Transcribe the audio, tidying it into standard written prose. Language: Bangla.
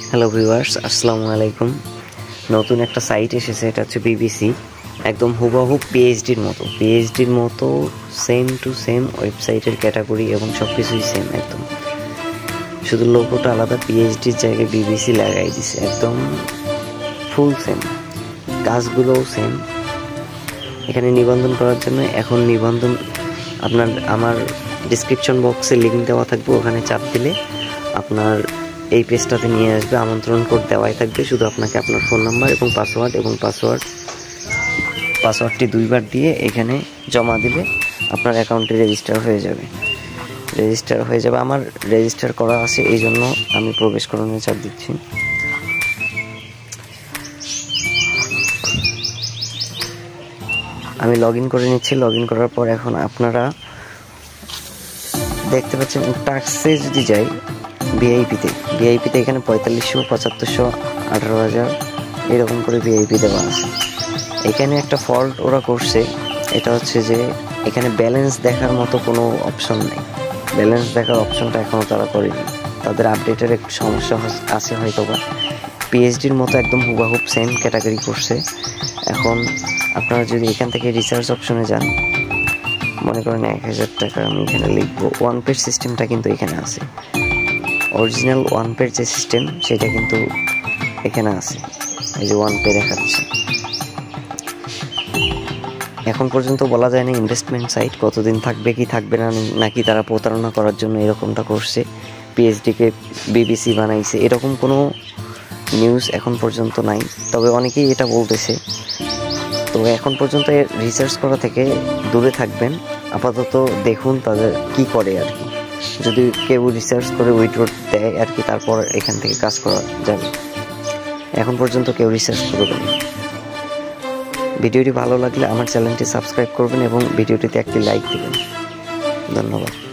হ্যালো ভিউয়ার্স, আসসালামু আলাইকুম। নতুন একটা সাইট এসেছে, এটা হচ্ছে বিবিসি। একদম হুবহু পিএইচডির মতো সেম টু সেম ওয়েবসাইটের ক্যাটাগরি এবং সব কিছুই সেম একদম, শুধু লোগোটা আলাদা। পিএইচডির জায়গায় বিবিসি লাগাই দিছে, একদম ফুল সেম, কাজগুলোও সেম। এখানে নিবন্ধন করার জন্য এখন নিবন্ধন আমার ডিসক্রিপশন বক্সে লিঙ্ক দেওয়া থাকবে, ওখানে চাপ দিলে আপনার এই পেজটাতে নিয়ে আসবে। আমন্ত্রণ কোড দেওয়াই থাকবে, শুধু আপনাকে আপনার ফোন নাম্বার এবং পাসওয়ার্ডটি 2 বার দিয়ে এখানে জমা দিলে আপনার অ্যাকাউন্টে রেজিস্টার হয়ে যাবে। আমার রেজিস্টার করা আছে, এই জন্য আমি প্রবেশ করানোর চাপ দিচ্ছি। আমি লগ ইন করে নিচ্ছি। লগ ইন করার পর এখন আপনারা দেখতে পাচ্ছেন টাস্কে যদি যাই, ভিআইপিতে এখানে 4500, 7500, 18,000 এরকম করে ভিআইপি দেওয়া আছে। এখানে একটা ফল্ট ওরা করছে, এটা হচ্ছে যে এখানে ব্যালেন্স দেখার মতো কোনো অপশন নেই। ব্যালেন্স দেখার অপশনটা এখনও তারা করেনি, তাদের আপডেটের একটু সমস্যা আছে হয়তো বা। পিএইচডির মতো একদম হুবাহুব সেম ক্যাটাগরি করছে। এখন আপনারা যদি এখান থেকে রিসার্চ অপশনে যান, মনে করেন 1000 টাকা আমি এখানে লিখবো। ওয়ান পেজ সিস্টেমটা কিন্তু এখানে আছে, অরিজিনাল ওয়ান পেজ যে সিস্টেম সেটা কিন্তু এখানে আছে। এই যে ওয়ান পে দেখাচ্ছে। এখন পর্যন্ত বলা যায় না ইনভেস্টমেন্ট সাইট কতদিন থাকবে কি থাকবে না, নাকি তারা প্রতারণা করার জন্য এরকমটা করছে, পিএইচডিকে বিবিসি বানাইছে, এরকম কোনো নিউজ এখন পর্যন্ত নাই। তবে অনেকেই এটা বলতেছে। তো এখন পর্যন্ত রিসার্চ করা থেকে দূরে থাকবেন, আপাতত দেখুন তাদের কি করে আর কি। যদি কেউ রিসার্চ করে উইথড্র দেয় আর কি, তারপর এখান থেকে কাজ করা যাবে। এখন পর্যন্ত কেউ রিসার্চ করবেন। ভিডিওটি ভালো লাগলে আমার চ্যানেলটি সাবস্ক্রাইব করবেন এবং ভিডিওটিতে একটি লাইক দেবেন। ধন্যবাদ।